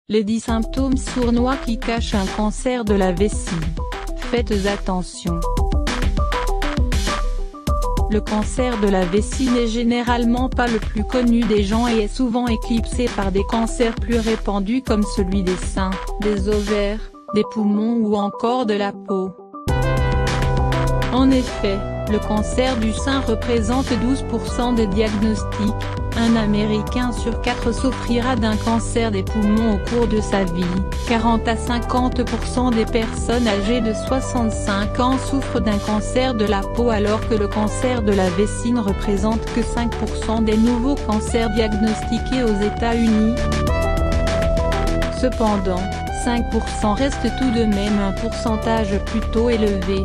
Les 10 symptômes sournois qui cachent un cancer de la vessie. Faites attention. Le cancer de la vessie n'est généralement pas le plus connu des gens et est souvent éclipsé par des cancers plus répandus comme celui des seins, des ovaires, des poumons ou encore de la peau. En effet, le cancer du sein représente 12% des diagnostics. Un Américain sur 4 souffrira d'un cancer des poumons au cours de sa vie. 40 à 50% des personnes âgées de 65 ans souffrent d'un cancer de la peau alors que le cancer de la vessie ne représente que 5% des nouveaux cancers diagnostiqués aux États-Unis. Cependant, 5% reste tout de même un pourcentage plutôt élevé.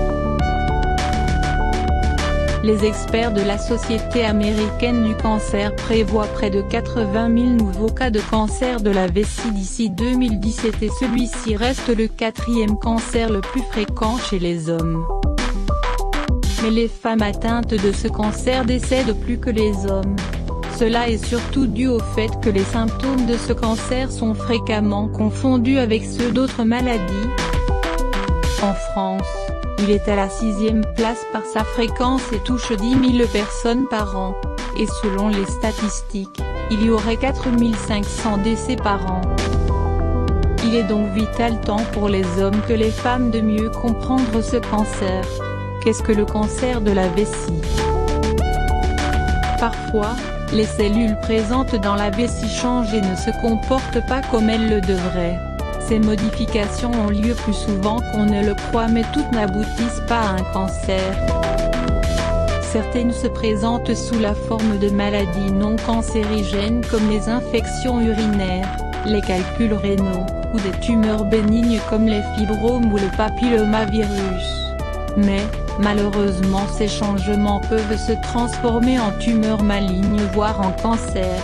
Les experts de la Société américaine du cancer prévoient près de 80 000 nouveaux cas de cancer de la vessie d'ici 2017 et celui-ci reste le 4e cancer le plus fréquent chez les hommes. Mais les femmes atteintes de ce cancer décèdent plus que les hommes. Cela est surtout dû au fait que les symptômes de ce cancer sont fréquemment confondus avec ceux d'autres maladies. En France, il est à la 6e place par sa fréquence et touche 10 000 personnes par an, et selon les statistiques, il y aurait 4 500 décès par an. Il est donc vital tant pour les hommes que les femmes de mieux comprendre ce cancer. Qu'est-ce que le cancer de la vessie? Parfois, les cellules présentes dans la vessie changent et ne se comportent pas comme elles le devraient. Ces modifications ont lieu plus souvent qu'on ne le croit mais toutes n'aboutissent pas à un cancer. Certaines se présentent sous la forme de maladies non cancérigènes comme les infections urinaires, les calculs rénaux, ou des tumeurs bénignes comme les fibromes ou le papillomavirus. Mais, malheureusement ces changements peuvent se transformer en tumeurs malignes voire en cancer.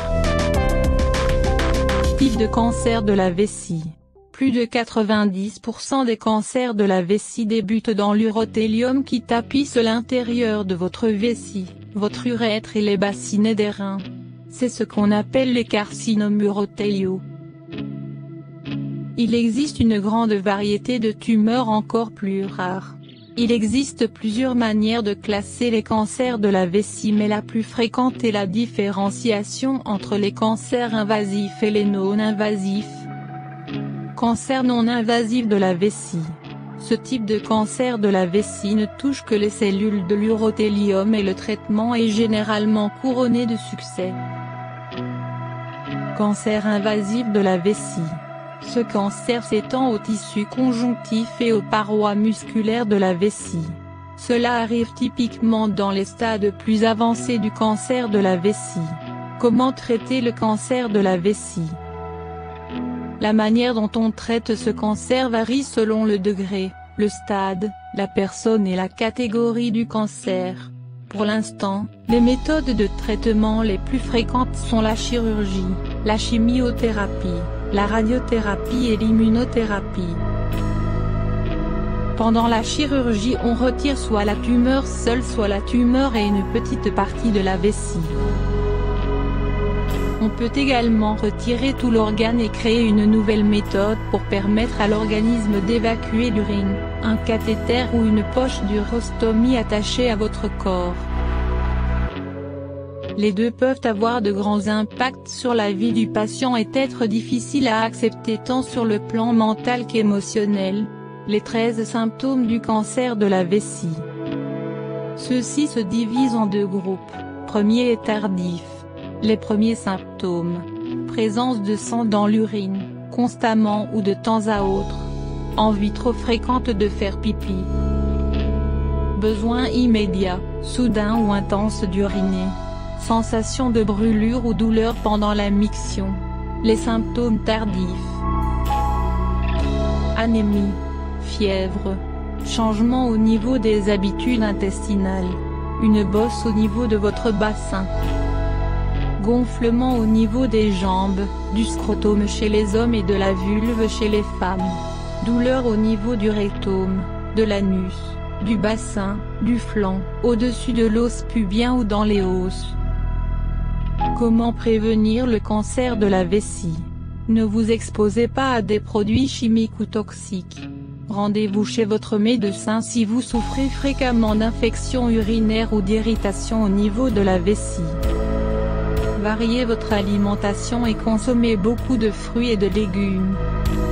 Type de cancer de la vessie. Plus de 90% des cancers de la vessie débutent dans l'urothélium qui tapisse l'intérieur de votre vessie, votre urètre et les bassinets des reins. C'est ce qu'on appelle les carcinomes urothéliaux. Il existe une grande variété de tumeurs encore plus rares. Il existe plusieurs manières de classer les cancers de la vessie mais la plus fréquente est la différenciation entre les cancers invasifs et les non-invasifs. Cancer non invasif de la vessie. Ce type de cancer de la vessie ne touche que les cellules de l'urothélium et le traitement est généralement couronné de succès. Cancer invasif de la vessie. Ce cancer s'étend aux tissus conjonctifs et aux parois musculaires de la vessie. Cela arrive typiquement dans les stades plus avancés du cancer de la vessie. Comment traiter le cancer de la vessie? La manière dont on traite ce cancer varie selon le degré, le stade, la personne et la catégorie du cancer. Pour l'instant, les méthodes de traitement les plus fréquentes sont la chirurgie, la chimiothérapie, la radiothérapie et l'immunothérapie. Pendant la chirurgie on retire soit la tumeur seule soit la tumeur et une petite partie de la vessie. On peut également retirer tout l'organe et créer une nouvelle méthode pour permettre à l'organisme d'évacuer l'urine, un cathéter ou une poche d'urostomie attachée à votre corps. Les deux peuvent avoir de grands impacts sur la vie du patient et être difficiles à accepter tant sur le plan mental qu'émotionnel. Les 13 symptômes du cancer de la vessie. Ceux-ci se divisent en deux groupes. Premier et tardif. Les premiers symptômes. Présence de sang dans l'urine, constamment ou de temps à autre. Envie trop fréquente de faire pipi. Besoin immédiat, soudain ou intense d'uriner. Sensation de brûlure ou douleur pendant la miction. Les symptômes tardifs. Anémie. Fièvre. Changement au niveau des habitudes intestinales. Une bosse au niveau de votre bassin. Gonflement au niveau des jambes, du scrotum chez les hommes et de la vulve chez les femmes. Douleur au niveau du rectum, de l'anus, du bassin, du flanc, au-dessus de l'os pubien ou dans les os. Comment prévenir le cancer de la vessie? Ne vous exposez pas à des produits chimiques ou toxiques. Rendez-vous chez votre médecin si vous souffrez fréquemment d'infections urinaires ou d'irritation au niveau de la vessie. Variez votre alimentation et consommez beaucoup de fruits et de légumes.